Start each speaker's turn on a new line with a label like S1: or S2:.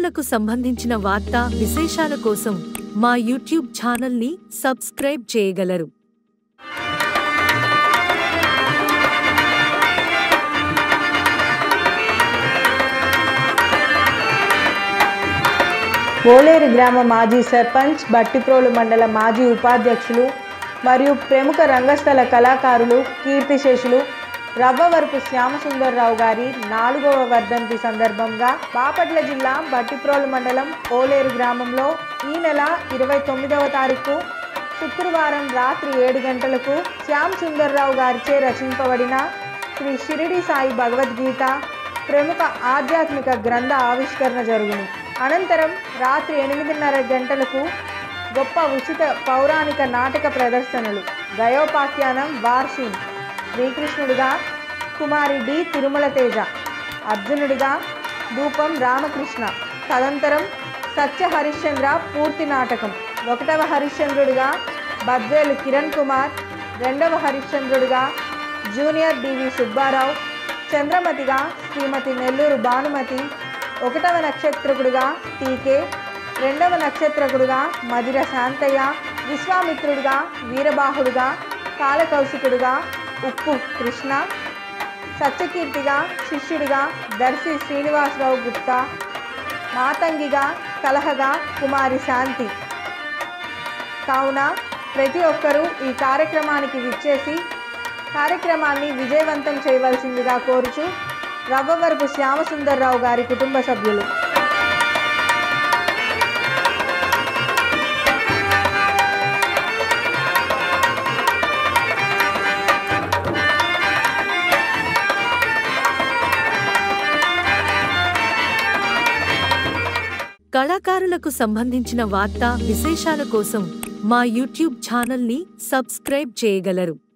S1: కళాకారులకు సంబంధించిన వార్తా విశేషాల కోసం మా యూట్యూబ్ ఛానల్ని సబ్స్క్రైబ్ చేయగలరు.
S2: ఓలేరు గ్రామ మాజీ సర్పంచ్, బట్టిప్రోలు మండల మాజీ ఉపాధ్యక్షులు మరియు ప్రముఖ రంగస్థల కళాకారులు కీర్తిశేషులు రవ్వవరపు శ్యామసుందర్రావు గారి 4వ వర్ధంతి సందర్భంగా బాపట్ల జిల్లా బట్టిప్రోలు మండలం ఓలేరు గ్రామంలో ఈ నెల 29వ తారీఖు శుక్రవారం రాత్రి 7 గంటలకు శ్యామసుందర్రావు గారిచే రచింపబడిన శ్రీ షిరిడి సాయి భగవద్గీత ప్రముఖ ఆధ్యాత్మిక గ్రంథ ఆవిష్కరణ జరుగును. అనంతరం రాత్రి 8:30 గంటలకు గొప్ప ఉచిత పౌరాణిక నాటక ప్రదర్శనలు, గయోపాఖ్యానం వార్సీన్, శ్రీకృష్ణుడిగా కుమారి డి తిరుమల తేజ, అర్జునుడిగా ధూపం రామకృష్ణ, తదంతరం సత్య హరిశ్చంద్ర పూర్తి నాటకం, 1వ హరిశ్చంద్రుడిగా బద్వేలు కిరణ్ కుమార్, 2వ హరిశ్చంద్రుడిగా జూనియర్ డివి సుబ్బారావు, చంద్రమతిగా శ్రీమతి నెల్లూరు భానుమతి, 1వ నక్షత్రకుడుగా టీకే, 2వ నక్షత్రకుడుగా మధిర శాంతయ్య, విశ్వామిత్రుడిగా వీరబాహుడుగా కాలకౌశికుడుగా ఉప్పు కృష్ణ, సత్యకీర్తిగా శిష్యుడిగా దర్శి శ్రీనివాసరావు గుప్తా, మాతంగిగా కలహగా కుమారి శాంతి. కావున ప్రతి ఒక్కరూ ఈ కార్యక్రమానికి విచ్చేసి కార్యక్రమాన్ని విజయవంతం చేయవలసిందిగా కోరుచు రవ్వవరపు శ్యామసుందర్రావు గారి కుటుంబ సభ్యులు.
S1: కళాకారులకు సంబంధించిన వార్తా విశేషాల కోసం మా యూట్యూబ్ ఛానల్ని సబ్స్క్రైబ్ చేయగలరు.